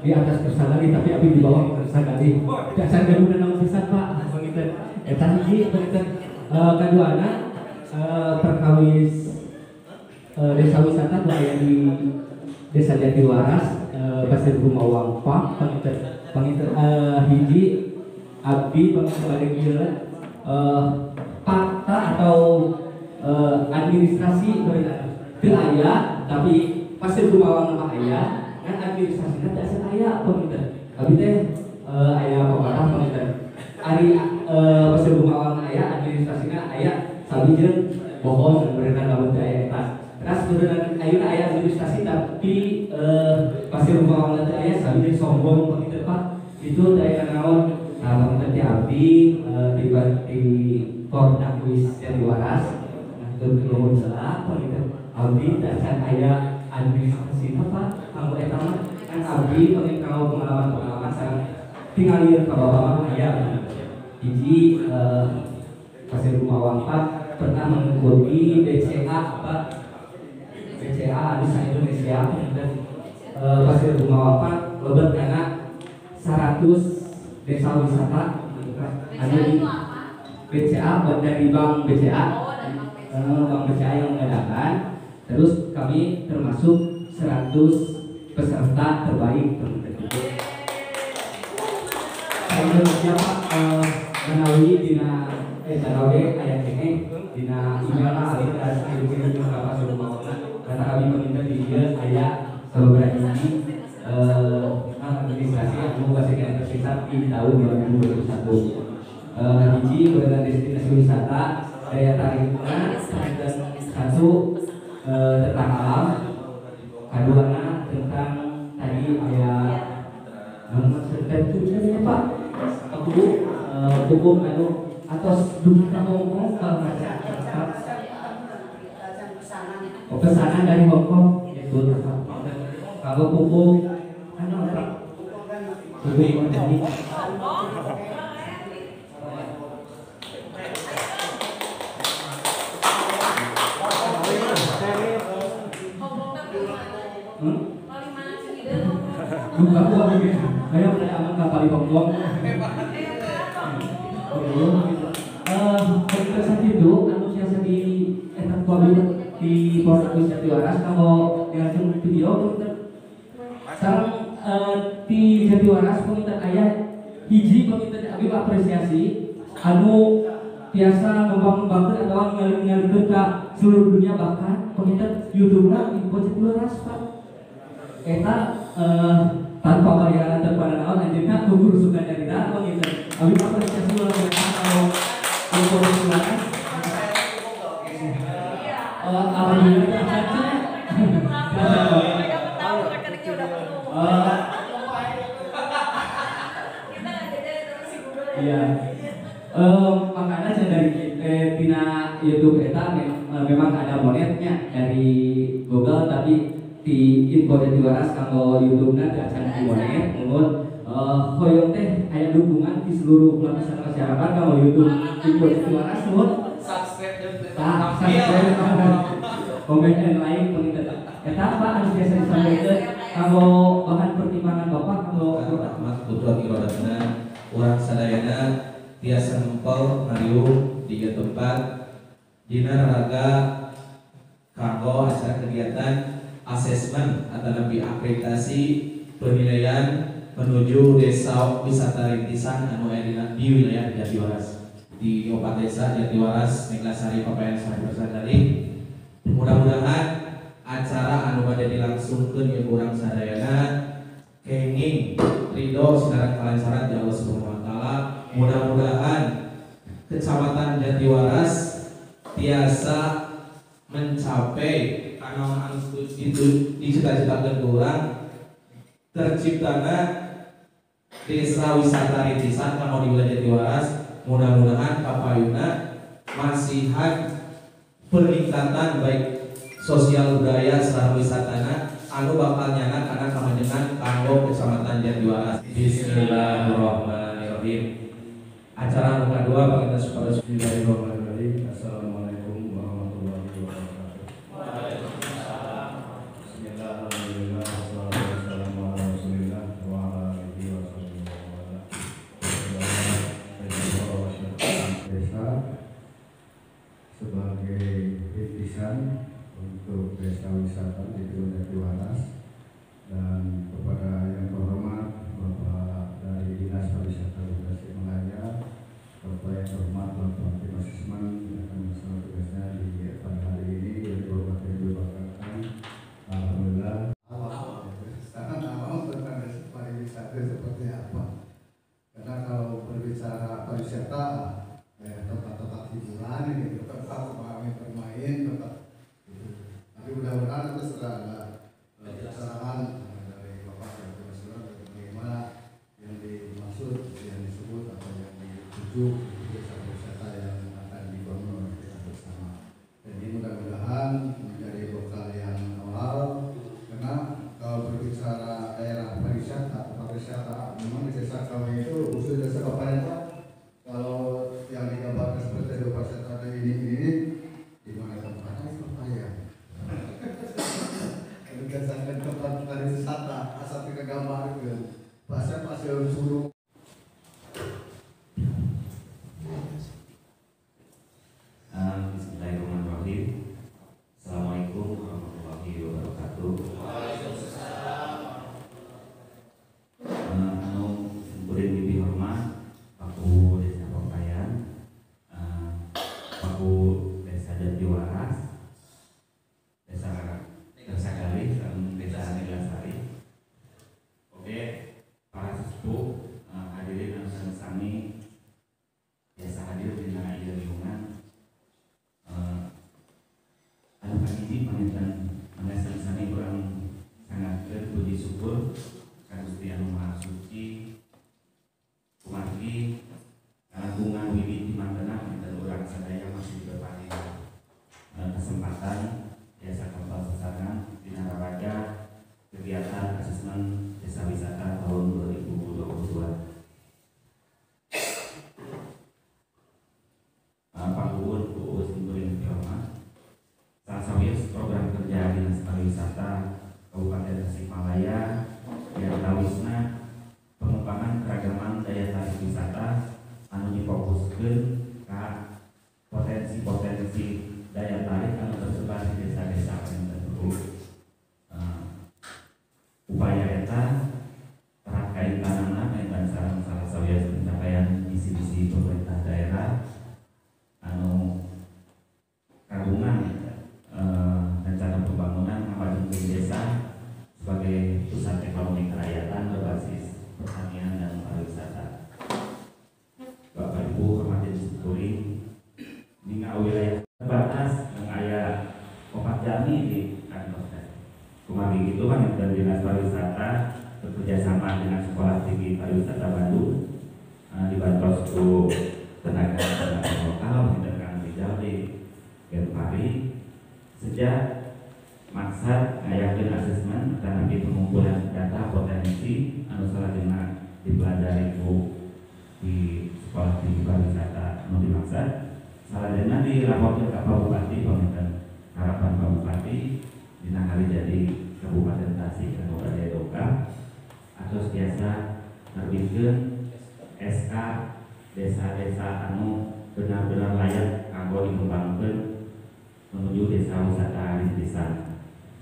di atas Kersagali tapi abdi di bawah Kersagali. Dasar gabungan nama pisan Pak. Begitu. Eta hiji begitu. Kaduana perkawis desa wisata nu aya di Desa Jatiwaras Pasir Rumah Wangpa panginten hiji abdi panginten bagian fakta atau administrasi teu aya tapi Pasir Rumah Wangpa aya kan administrasinya tidak aya panginten abdi teh aya paparah panginten ari Pasir Rumah Wangpa aya administrasinya aya sabijeun bohong berenang kabut aya eta. Terus kemudian ayeuna aya administrasi tapi Pasir Rumah Wangpa teh aya sabijeun sombong begitu Pak. Itu daya naon panginten teh abdi di Kornakwis Jatiwaras. Nah, itu nuhun salah panginten abdi dan aya administrasi Pak. Kanggo eta mah kan abdi panginten kanggo pengalaman sareng tingalieun ka bapak aya. Hiji Pasir Rumah Wangpa pernah mengikuti BCA Pak. BCA di Indonesia dan Pasir Rumah Wangpa loba kana 100 desa wisata ada di BCA dari Bank BCA. Bank BCA yang mengadakan. Terus kami termasuk 100 peserta terbaik tersebut. Saya Pak menawi dina Tarawe ayat ini dina email alias kirim ke Pasir Rumah Wangpa kata kami meminta di dia ayat beberapa ini administrasi yang membuatkan tersisa di tahun 2021. Hiji berada destinasi wisata daya tariknya dan satu tentang alam, keduanya tentang tadi ayat tentunya Pak aku hukum atau duka Hongkong kalau pesanan dari Hongkong itu kalau buku buku ini buka buah begitu ayo mulai aman kapal di Hongkong kesan itu anu siasa di etat kualitas di Kornakwis Jatiwaras kalau dilangsung video sekarang di Jatiwaras peminta ayah hiji peminta abi apresiasi anu biasa ngembang-ngembangkeun atau ngalih-ngalihkeun ka seluruh dunia bahkan peminta YouTube-na di Jatiwaras Pak eta tanpa bayaran terpada naon anjeunna guru suka nyarita peminta abi apresiasi luar biasa kalau Jatiwaras iya, makanya saya dari tina YouTube eta memang ada monetnya dari Google tapi di info Jatiwaras kalau YouTube-na tidak akan di monet, namun hoyong teh aya dukungan di seluruh lapisan masyarakat kalau YouTube info Jatiwaras namun komen yang lain pengingat eta apa anu biasa disampaikan kalau bahan pertimbangan Bapak kalau Mas Putra Kirodatna urang sadayana tiasa ngempel ngariung di tempat dina raga kanggo acara kegiatan asesmen atau lebih akreditasi penilaian menuju desa wisata rintisan anu aya di wilayah Jatiwaras di Opat Desa Jatiwaras Neglasari Papayan Sari. Mudah-mudahan acara anu bade dilangsungkeun jeung urang sadayana kenging ridho sinaran kalancaran di Allah Subhanahu wa taala. Mudah-mudahan Kecamatan Jatiwaras tiasa mencapai kana anu itu dicita-citakeun urang terciptana desa wisata rintisan kanu di wilayah Jatiwaras. Mudah-mudahan papayuna masihan peningkatan baik sosial budaya serta wisatana anu bakal nyana karena kamajengan kanggo Kecamatan Jatiwaras. Bismillahirrahmanirrahim. Acara anu kadua kita supaya bismillahirrahmanirrahim. Assalamualaikum warahmatullahi wabarakatuh. Waalaikumsalam. Bismillahirrahmanirrahim. Wassalamu ala Rasulillah wa wisata, tempat-tempat hiburan ini tetap bermain tetap gitu. Tapi mudah-mudahan nanti setelah ada pencerahan dari Bapak dan Komisioner bagaimana yang dimaksud, yang disebut atau yang dituju desa wisata yang akan dibangun oleh kita bersama. Jadi mudah-mudahan menjadi bekal yang awal, karena kalau berbicara daerah pariwisata, tempat wisata, memang di desa kami itu khusus desa Kapanetan, kalau yang digambarkan seperti desa wisata ini di mana tempatnya itu Kapayan. Berdasarkan tempat pariwisata, asal kita gambar itu pasir surung. Bismillahirrahmanirrahim. Assalamualaikum warahmatullahi wabarakatuh. Kuring bibi hormat, Paku Desa Papayan, Paku Desa Jati Waras, Desa Gali, dan Desa Neglasari. Oke, para sesepuh, hadirin dan sami, biasa hadir di ieu lingkungan. Anu paniji panginten mangasan sani urang sangatkeun puji syukur ka Gusti Anu Maha Suci kumargi kagungan wiwit di mantena panginten urang sadaya masih diberparing kesempatan biasa kapal sesana dina raraga kegiatan asesmen desa wisata tahun 2022. Pangguun UUS Kuring Firma sasawius program kerja Dinas Pariwisata Kabupaten Tasikmalaya yang tawisna pengembangan keragaman daya tarik wisata anu difokuskeun ka potensi-potensi daya tarik anu tersebar di desa-desa yang terburuk. Upaya eta erat kaitanana dengan salah sawius pencapaian misi-misi pemerintah daerah anu kagungan rencana pembangunan ngapadenkeun desa sebagai pusat ekonomi kerakyatan berbasis pertanian dan pariwisata. Bapak Ibu hormatin syukuri dina wilayah terbatas yang aya 4 jami di kantor saya. Kumaha gitu kan yang Dinas Pariwisata bekerjasama dengan Sekolah Tinggi Pariwisata Bandung dibantu ku tenaga lokal dengan Rijal di Genpari sejak maksud ngayakeun asesmen dan nanti pengumpulan data potensi anu salajengna dipelajari ku di Sekolah Tinggi Pariwisata anu dimaksud salajengna dilaporkeun ka Pak Bupati paminten harapan Pak Bupati dina hari jadi Kabupaten Tasik anu Daya Doka atos biasa nerbitkeun SK desa-desa anu benar-benar layak kanggo dikembangkeun menuju desa wisata rintisan.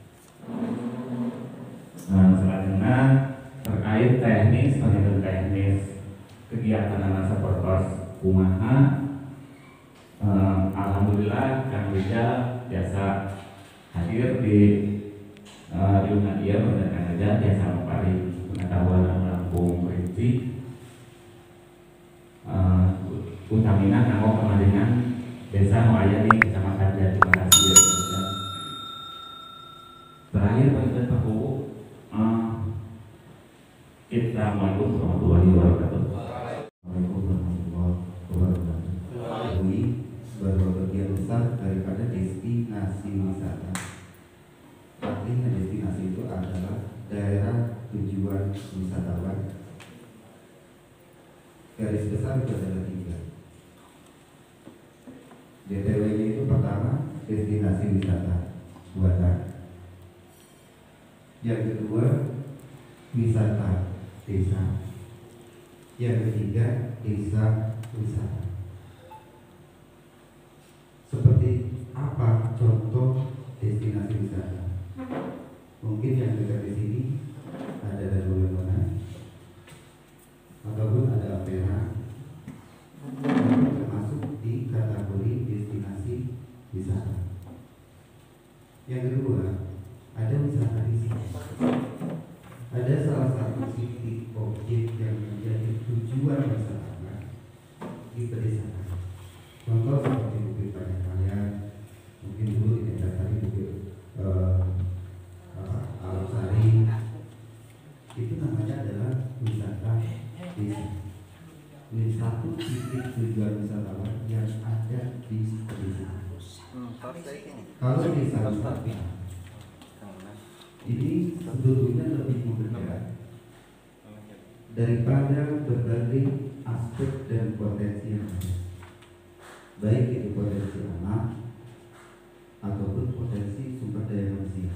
Selanjutnya terkait teknis, penelitian teknis kegiatan anak sapertos kumaha. Alhamdulillah Kang Rijal biasa hadir di unit dia benar Kang Rijal biasa memberi pengetahuan langkung rinci. Utamina kanggo kemaringan desa aya di Kecamatan Jati Waras. Terakhir Pak Kubu, Assalamualaikum warahmatullahi wabarakatuh. Waalaikumsalam warahmatullahi wabarakatuh. Ini sebagian besar daripada destinasi wisata. Artinya destinasi itu adalah daerah tujuan wisatawan. Garis besar itu adalah 3. DTW-nya itu pertama destinasi wisata buatan, yang kedua wisata desa, yang ketiga desa wisata. Seperti apa contoh destinasi wisata? Mungkin yang dekat di sini ada Dago Lembana, ataupun ada Ampera, termasuk di kategori destinasi wisata. Yang kedua, ada wisata riset. Ada salah satu titik objek yang menjadi tujuan wisatawan di Ini satu titik tujuan wisatawan yang ada di desa. Kalau desa wisata ini sebetulnya lebih mudah daripada berbagai aspek dan potensi yang ada, baik itu potensi alam ataupun potensi sumber daya manusia.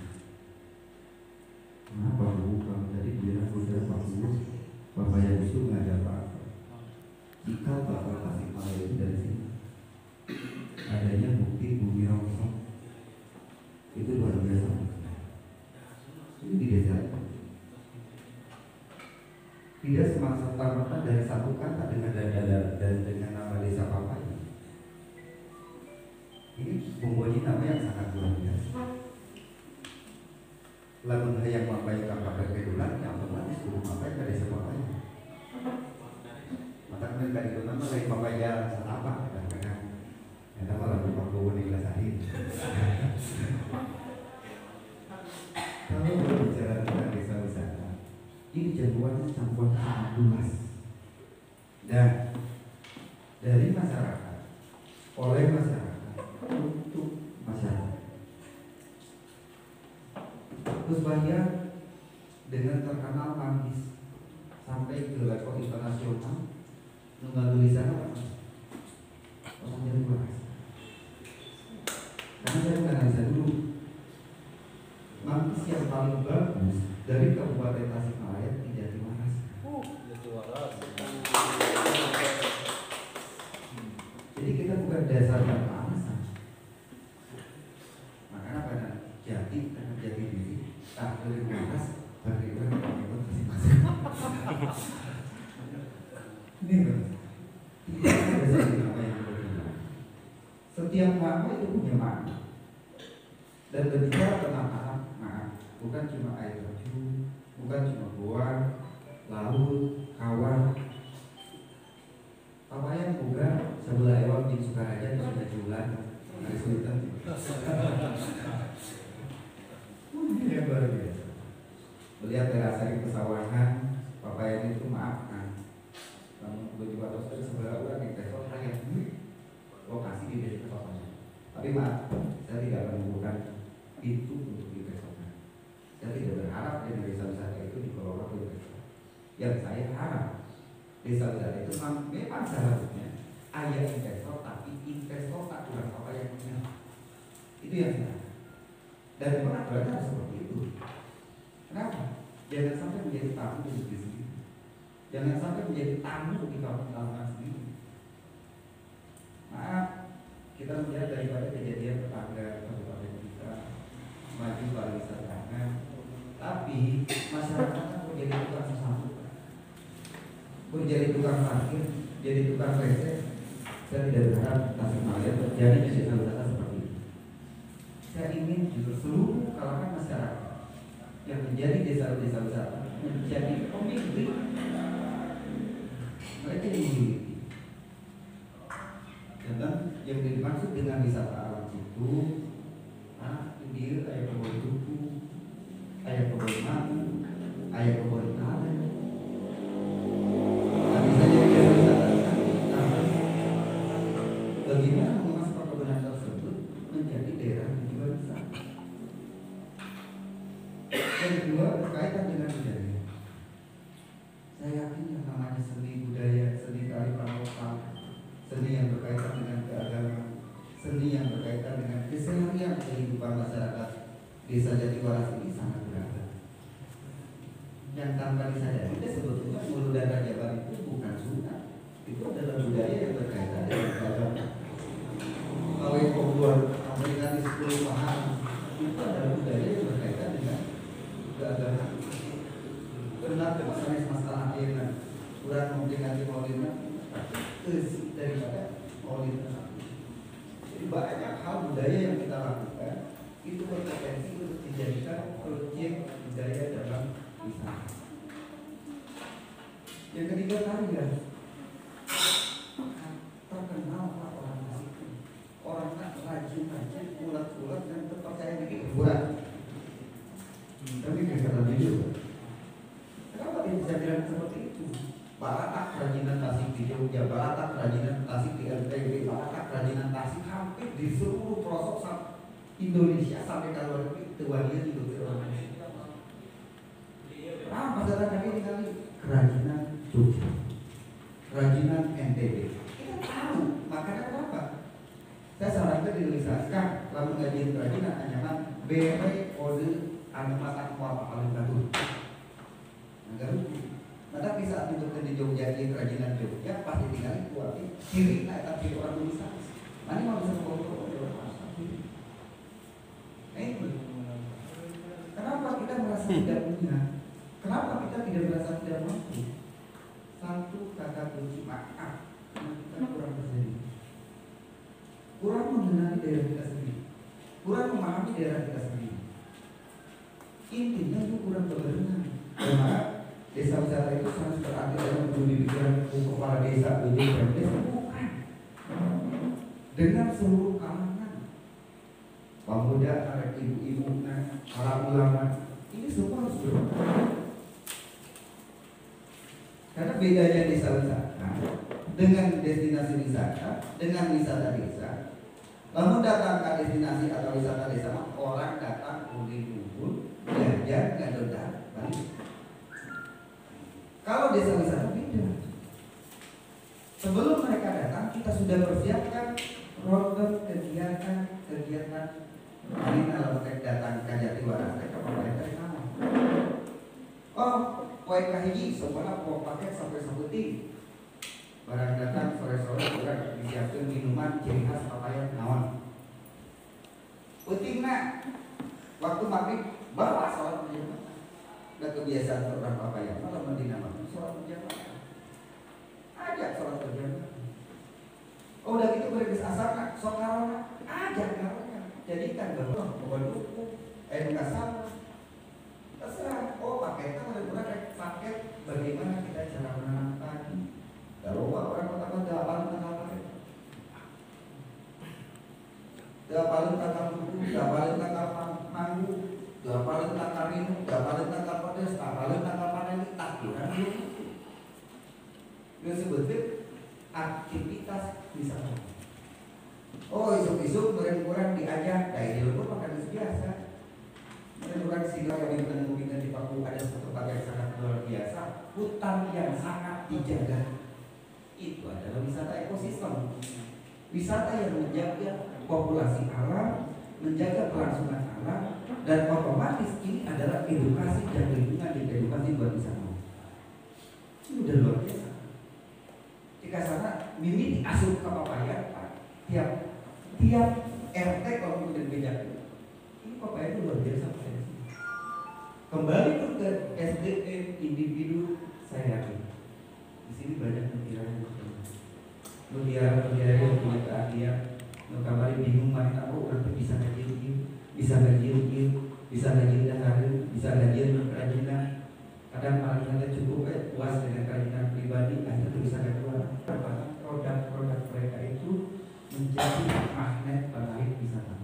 Kenapa Bu? Kalau tadi bilang sudah 40 Bapak yang itu nggak ada apa-apa. Jika Bapak Tasikmalaya itu dari sini adanya bukti bumi rongsok itu luar biasa. Ini di desa tidak semata-mata dari satu kata dengan nama desa Bapak ini mempunyai nama yang sangat luar biasa. Lalu yang mampai kapal kedulan yang otomatis belum mampai ke desa Bapak. Maka kemudian itu nama lain Bapak ya apa kadang-kadang ada malah lupa kebun yang lasahin. Kalau berbicara tentang desa wisata, ini jangkauannya sangat luas dan dari masyarakat, oleh masyarakat, untuk masyarakat. Terus banyak dengan terkenal Manggis sampai ke level internasional melalui sana orang dari luar. Karena saya bukan analisa dulu. Manggis yang paling bagus dari Kabupaten Tasikmalaya di Jatiwaras. Jadi kita bukan dasarnya alasan. Makanya pada jati karena jati diri tak dari atas bagaimana mengikut masing-masing. Ini kan setiap nama itu punya makna. Dan berbicara tentang alam, bukan cuma air terjun, bukan cuma goa, laut, kawah. Apa yang bukan sebelah ewang di Sukaraja di sudah jualan dari Sultan. Ini yang luar biasa. Melihat terasa di pesawahan, Bapak ini itu maafkan. Kamu begitu atau sebelah orang yang kesel hanya lokasi di desa Bapak. Tapi maaf, saya tidak menemukan itu untuk investor. Saya tidak berharap dengan desa wisata itu dikelola oleh investor. Yang saya harap desa wisata itu memang seharusnya ada investor, tapi investor tak kurang apa yang punya. Itu yang saya harap. Dan memang aturannya harus seperti itu. Kenapa? Jangan sampai menjadi tamu di negeri sendiri. Jangan sampai menjadi tamu di kampung-kampung sendiri. Maaf, kita melihat daripada kejadian tetangga kabupaten kita maju pariwisatanya, tapi masyarakatnya kok jadi tukang sesuatu, kok jadi tukang parkir, jadi tukang resep. Saya tidak berharap Tasikmalaya terjadi desa wisata seperti itu. Saya ingin justru seluruh kalangan masyarakat yang menjadi desa-desa wisata menjadi pemilik. Mereka yang memiliki. Dan yang dimaksud dengan wisata alam itu, ini ayah kebun tuku, ayah kebun madu, ayah kebun karet. Tapi saja kita wisata bagaimana mengemas perkebunan tersebut menjadi daerah tujuan wisata. Yang kedua berkaitan dengan budaya. Saya yakin yang namanya seni budaya, seni kearifan lokal, seni yang berkaitan dengan keagamaan, seni yang berkaitan dengan keseharian kehidupan masyarakat desa Jatiwaras ini sangat beragam. Yang tanpa disadari kita sebetulnya Hulu dan Raja Bali itu bukan sunnah, itu adalah budaya yang berkaitan dengan keagamaan. Kalau yang membuat memberikan di 10 mahal itu adalah budaya yang berkaitan dengan keagamaan. Benar misalnya masalah airnya, kurang memperingati maulidnya, daripada maulid. Jadi banyak hal budaya yang kita lakukan itu berpotensi untuk dijadikan objek budaya dalam wisata. Yang ketiga tarian. Terkenal orang Tasik, orang rajin-rajin, ulat-ulat dan terpercaya di hiburan. Tapi kata jujur, kenapa dia bisa bilang seperti itu? Para kerajinan Tasik di Jogja Jogja, Balatak kerajinan Tasik di NTB, Balatak kerajinan Tasik hampir di seluruh pelosok Indonesia sampai ke luar negeri, tuanya juga ke luar negeri. Masalah kami tinggal kerajinan Jogja, kerajinan NTB. Kita tahu, makanya kenapa? Saya sarankan direalisasikan lalu ngajian kerajinan anyaman bere kode animatak mual paling bagus. Agar maka bisa untuk di Jogja ini kerajinan Jogja pasti tinggal itu arti kiri tapi orang bisa. Mana mau bisa ngomong kenapa kita merasa tidak punya? Kenapa kita tidak merasa tidak mampu? Satu kata kunci maaf, kita kurang berseri, kurang mengenali daerah kita sendiri, kurang memahami daerah kita sendiri. Intinya itu kurang berbenah. Karena desa wisata itu sangat berarti dalam pikiran kepala desa, desa bukan. Dengan seluruh kalangan, pemuda, para ibu-ibu, para ulama, ini semua harus berbenah. Karena bedanya desa wisata dengan destinasi wisata, dengan wisata desa. Lalu datang ke destinasi atau wisata desa, orang datang kumpul, jajan, ngedodak, balik. Kalau desa wisata beda. Sebelum mereka datang, kita sudah persiapkan program kegiatan. Ini kalau mereka datang ke Jatiwaras, mereka dari mana? Oh, poin kahiji, semuanya mau pakai sampai sebutin. Barang datang sore-sore udah disiapkan minuman ciri khas papaya naon. Pentingnya waktu maghrib bawa sholat berjamaah. Udah kebiasaan orang papaya malam Madinah malam sholat berjamaah. Ajak sholat berjamaah. Oh udah gitu beres asar sok karona, ajak karona. Jadikan bahwa pembentuk kasar. Terserah. Oh paketnya benar-benar paket bagaimana kita cara menanam padi. Kalau orang kota-kota paling tanggal pakai, paling tanggal buku, paling tanggal manggu, paling tanggal rinu, paling tanggal pedes, paling tanggal panen takbiran belum. Itu sebetulnya aktivitas wisata. Oh isuk-isuk kurang diajak, dari dulu makan biasa. Menurut sila yang ditemukan di Papua ada satu tempat yang sangat luar biasa, hutan yang sangat dijaga. Itu adalah wisata ekosistem, wisata yang menjaga populasi alam, menjaga kelangsungan alam, dan otomatis ini adalah edukasi dan lingkungan dan edukasi buat wisata. Ini udah luar biasa. Jika sana mini diasuh ke papaya, tiap RT kalau kemudian beda, ini papaya itu luar biasa. Kembali ke SDM individu, saya yakin di sini banyak mutiara yang punya keahlian. Kembali bingung mana tahu nanti bisa ngaji, bisa ngaji dahar, bisa ngaji kerajinan. Kadang paling cukup puas dengan kerajinan pribadi, akhirnya bisa keluar. Produk-produk mereka itu menjadi magnet bagi wisata.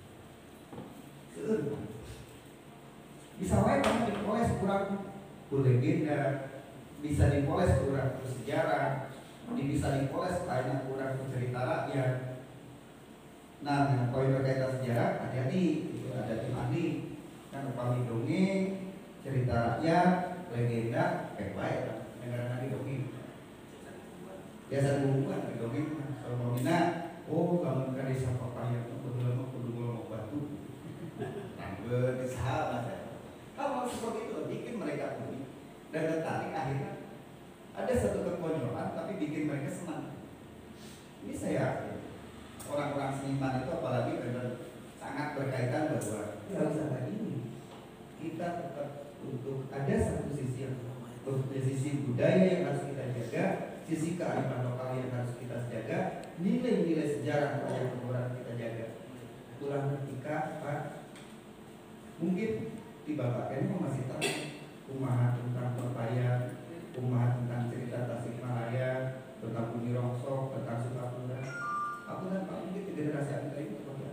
Bisa wae kan dipoles kurang legenda, bisa dipoles kurang sejarah, bisa dipoles banyak kurang cerita rakyat. Nah, yang poin berkaitan sejarah hati-hati, itu ada tim ahli kan upami dongeng, cerita rakyat, legenda, baik negara nanti dongeng. Biasa hubungan di dongeng, kalau mau minat, oh bangun ke desa papaya, kudu mau batu, tangga di sahabat. Kalau seperti itu bikin mereka unik dan tertarik, akhirnya ada satu kekonyolan tapi bikin mereka senang. Ini saya yakin orang-orang seniman itu apalagi benar sangat berkaitan bahwa wisata ini kita tetap untuk ada satu sisi yang sisi budaya yang harus kita jaga, sisi kearifan lokal yang harus kita jaga, nilai-nilai sejarah yang kemudian kita jaga. Pulang ketika Pak mungkin di Bapak ini masih tahu kumaha tentang papaya, kumaha tentang cerita Tasikmalaya, tentang Bumi Rongsok, tentang Sukapura. Aku dan Pak mungkin generasi kita itu kepada.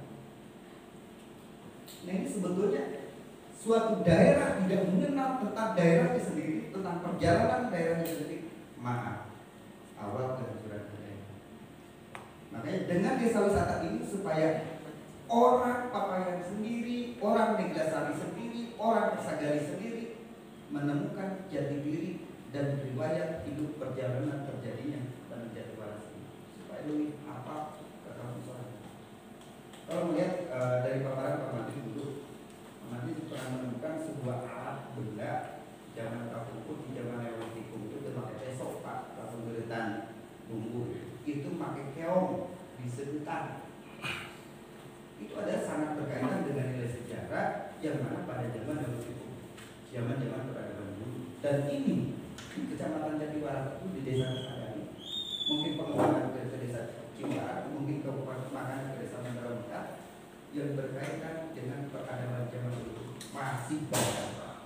Nah ini sebetulnya suatu daerah tidak mengenal tentang daerahnya sendiri, tentang perjalanan daerahnya sendiri. Maaf, awal dan sudah dengan desa wisata ini supaya orang Papayan sendiri, orang Neglasari sendiri, orang Sagari sendiri menemukan jati diri dan riwayat hidup perjalanan terjadinya dan menjadi waras ini. Supaya lebih apa kekausan. Kalau melihat dari paparan Pak Mandi dulu, Pak Mandi pernah menemukan sebuah alat benda zaman Kapukut di zaman Neolitikum itu pakai pesok Pak, atau geretan bumbu itu pakai keong disedutan. Itu ada sangat berkaitan dengan nilai sejarah yang mana pada zaman Neolitikum, zaman-zaman peradaban dulu. Dan ini di Kecamatan Jatiwaras itu di desa Sagari, mungkin pengembangan ke desa Ciwaras, mungkin Kabupaten Makanan ke desa Mandara Mekah, yang berkaitan dengan peradaban zaman dulu masih banyak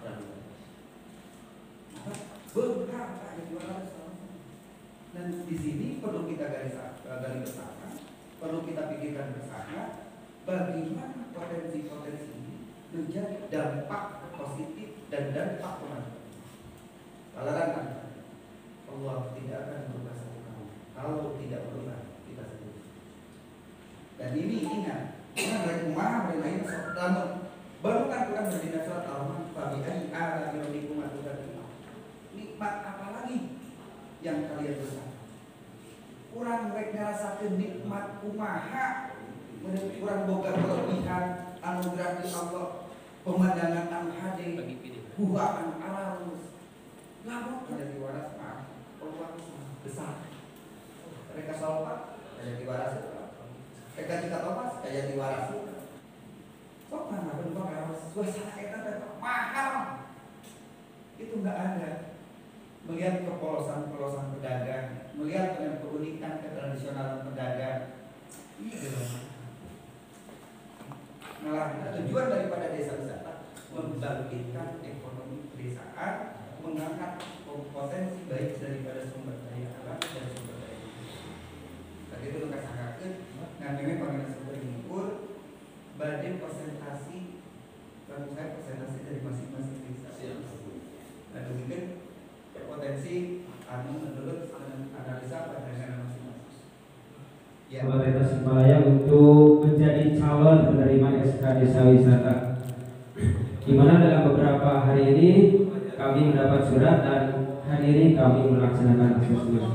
beberapa di luar sana. Dan di sini perlu kita gali bersama, perlu kita pikirkan bersama bagaimana potensi-potensi ini menjadi dampak positif dan dampak kemajuan. Kalaran Allah tidak akan berubah satu kamu kalau tidak berubah kita sendiri. Dan ini ingat, rumah bermain selama baru kan Quran berdina surat Al-Rahman, fabi'ai ala rabbikum atukadziban. Nikmat apa lagi yang kalian bersama? Kurang mereka rasakan nikmat kumaha, kurang boga kelebihan anugerah dari Allah, pemandangan al-hadi, buhaan arus. Namun ada di waras maaf, peluang besar. Mereka salvat ada di waras, mereka cita topas kayak di waras. Kok mana bentuk harus suasana kita tetap mahal? Itu nggak ada. Melihat kepolosan pedagang, melihat dengan keunikan ketradisionalan pedagang, ini adalah malah tujuan daripada desa wisata membangkitkan ekonomi pedesaan, mengangkat potensi baik daripada sumber daya alam dan sumber daya manusia. Tadi itu lukas angkakeun ngambilnya panggil sumber ngukur badai presentasi, lalu saya presentasi dari masing-masing desa. Lalu mungkin potensi menurut analisa pandangan masing-masing. Ya. Pemerintah Tasikmalaya untuk menjadi calon penerima SK Desa Wisata. Di mana dalam beberapa hari ini kami mendapat surat dan hari ini kami melaksanakan asesmen.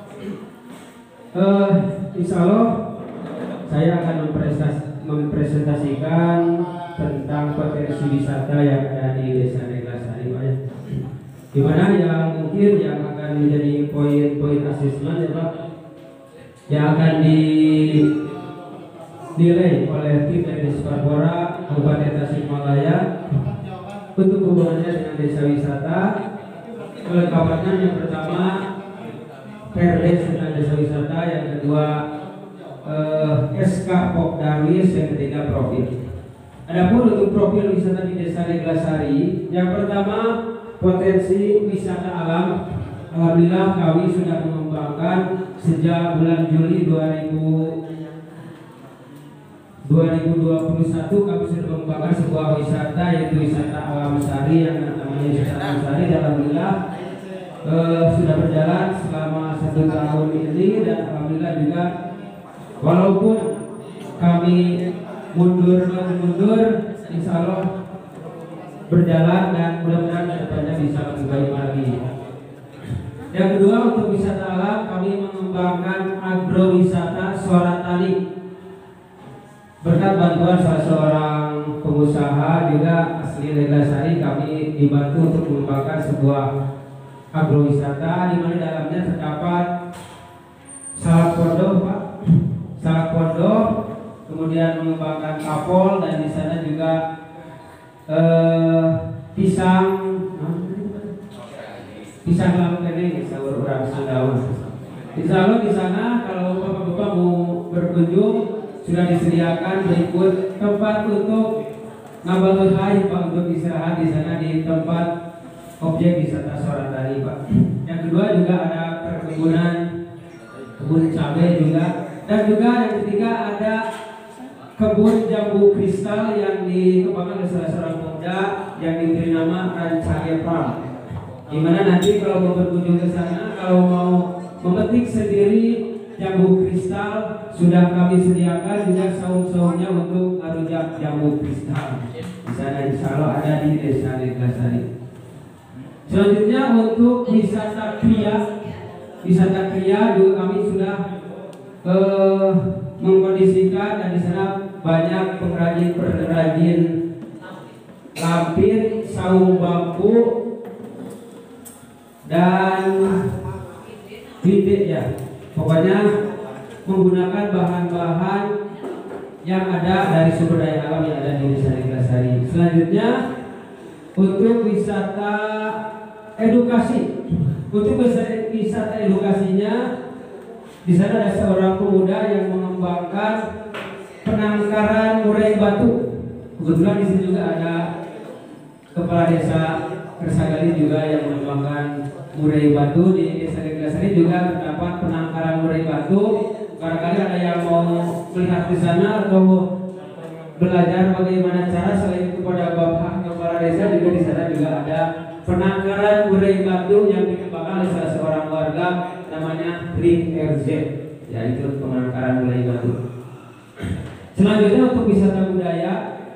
Insya Allah saya akan mempresentasikan tentang potensi wisata yang ada di Desa Neglasari, di mana yang mungkin yang akan menjadi poin-poin asesmen ya Pak, yang akan dinilai oleh tim dari Disparpora Kabupaten Tasikmalaya untuk hubungannya dengan desa wisata. Kelengkapannya yang pertama Perdes tentang desa wisata, yang kedua SK Pokdarwis, yang ketiga profil. Adapun untuk profil wisata di Desa Neglasari, yang pertama potensi wisata alam. Alhamdulillah kami sudah mengembangkan sejak bulan Juli 2021 kami sudah mengembangkan sebuah wisata, yaitu wisata alam sari yang namanya wisata alam sari. Alhamdulillah sudah berjalan selama 1 tahun ini, dan alhamdulillah juga walaupun kami mundur, insya Allah berjalan dan mudah-mudahan kedepannya bisa lebih baik lagi. Yang kedua, untuk wisata alam kami mengembangkan agrowisata Suara Tani. Berkat bantuan salah seorang pengusaha juga asli Neglasari, kami dibantu untuk mengembangkan sebuah agrowisata di mana dalamnya terdapat salak pondok, Pak. Salak pondok, kemudian mengembangkan kapol, dan di sana juga pisang lalu kering, sahur orang Sunda. Insya Allah di sana kalau bapak-bapak mau berkunjung sudah disediakan berikut tempat untuk ngabalul hai Pak, untuk istirahat di sana di tempat objek wisata Suara Tani Pak. Yang kedua juga ada perkebunan, kebun cabai juga, dan juga yang ketiga ada kebun jambu kristal yang dikembangkan oleh salah seorang pemuda yang diberi nama Rancaya Farm. Di mana nanti kalau mau berkunjung ke sana, kalau mau memetik sendiri jambu kristal sudah kami sediakan, juga saung-saungnya untuk ngerujak jambu kristal. Di sana insya Allah ada di Desa Neglasari. Selanjutnya untuk wisata kriya juga kami sudah mengkondisikan, dan di sana banyak pengrajin lampir, saung bambu, dan bibit ya. Pokoknya menggunakan bahan-bahan yang ada dari sumber daya alam yang ada di Desa Neglasari. Selanjutnya untuk wisata edukasi. Untuk wisata edukasinya, di sana ada seorang pemuda yang mengembangkan penangkaran murai batu. Kebetulan di sini juga ada kepala desa Kersagali juga yang mengembangkan murai batu. Di Desa Neglasari juga terdapat penangkaran murai batu. Barangkali ada yang mau melihat di sana atau belajar bagaimana cara, selain kepada Bapak Kepala Desa, juga di sana juga ada penangkaran murai batu yang dikembangkan oleh salah seorang warga namanya Ring RZ, yaitu penangkaran murai batu. Selanjutnya untuk wisata budaya,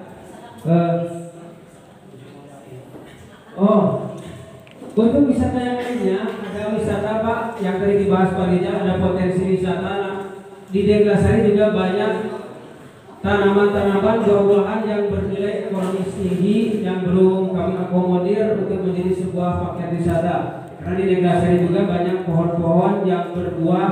untuk wisata yang lainnya ada wisata Pak yang tadi dibahas Pak Rijal, ada potensi wisata. Di Neglasari juga banyak tanaman-tanaman buah-buahan yang bernilai ekonomis tinggi yang belum kami akomodir untuk menjadi sebuah paket wisata. Karena di Neglasari juga banyak pohon-pohon yang berbuah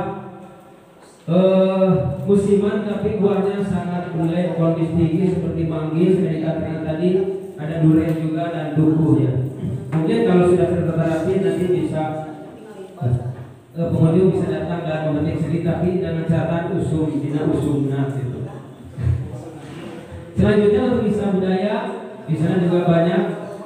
musiman tapi buahnya sangat bernilai ekonomis tinggi, seperti manggis, dikatakan tadi ada durian juga, dan dukuh ya. Mungkin kalau sudah terterapi nanti bisa pengunjung bisa datang dan memetik sendiri, tapi dengan catatan usumna gitu. Selanjutnya untuk wisata budaya, di sana juga banyak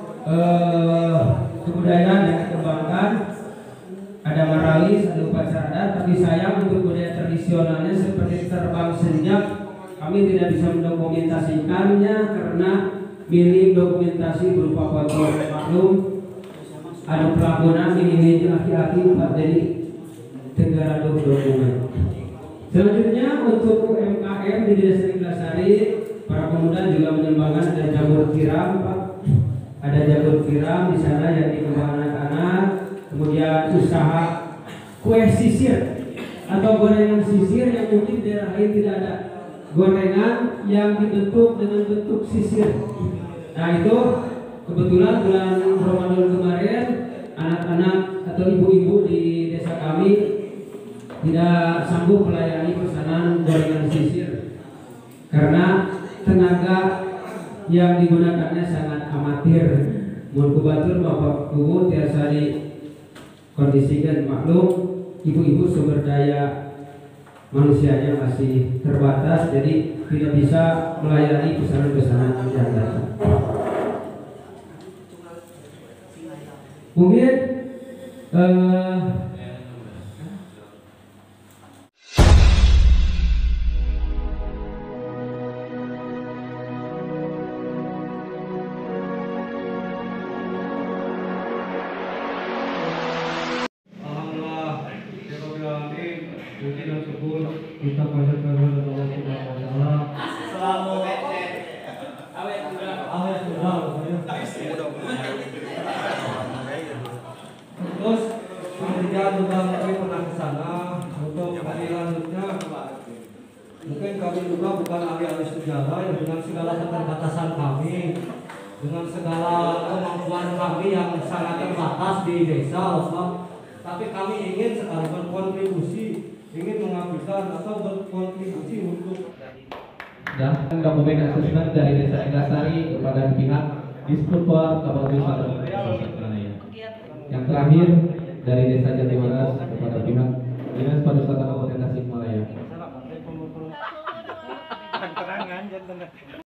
kebudayaan yang dikembangkan. Ada maralis, ada upacara adat, tapi sayang untuk budaya tradisionalnya seperti terbang senjak kami tidak bisa mendokumentasikannya karena minim dokumentasi berupa foto. Maklum ada pelabuhan ini aki-aki Pak, jadi Tenggara dokumen. Selanjutnya untuk UMKM di Desa Neglasari, para pemuda juga menyumbangkan ada jamur tiram Pak. Ada jamur tiram di sana yang dikembangkan anak-anak. Kemudian usaha kue sisir atau gorengan sisir yang mungkin daerah lain tidak ada. Gorengan yang dibentuk dengan bentuk sisir. Nah itu kebetulan bulan Ramadan kemarin anak-anak atau ibu-ibu di desa kami tidak sanggup melayani pesanan gorengan sisir karena tenaga yang digunakannya sangat amatir. Mohon kubatur Bapak Ibu tiasa dikondisikan, maklum ibu-ibu sumber daya manusianya masih terbatas, jadi tidak bisa melayani pesanan-pesanan yang datang. Mungkin kita pada Allah Subhanahu wa taala. Terus ketika juga kami pernah ke sana untuk kali lanjutnya, mungkin kami juga bukan ahli-ahli sejarah yang dengan segala keterbatasan kami, dengan segala kemampuan kami yang sangat terbatas di desa, Bapak, tapi kami ingin sekali berkontribusi, ingin mengabdikan atau berkontribusi untuk dan Kabupaten Asesmen dari Desa Neglasari kepada pihak Disputwar Kabupaten Tasikmalaya. Yang terakhir dari Desa Jatiwaras kepada pihak Dinas Pariwisata Kabupaten Tasikmalaya.